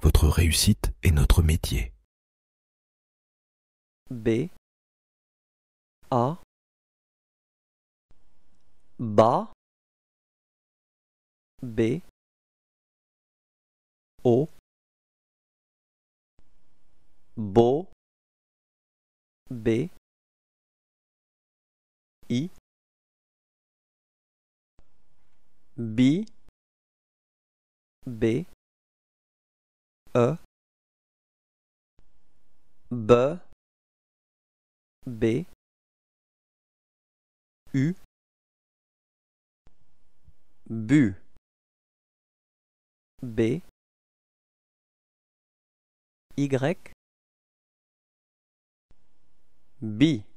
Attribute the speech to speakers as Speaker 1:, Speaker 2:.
Speaker 1: Votre réussite est notre métier.
Speaker 2: B A Bas B O Beau B I B B E B B U Bu B Y B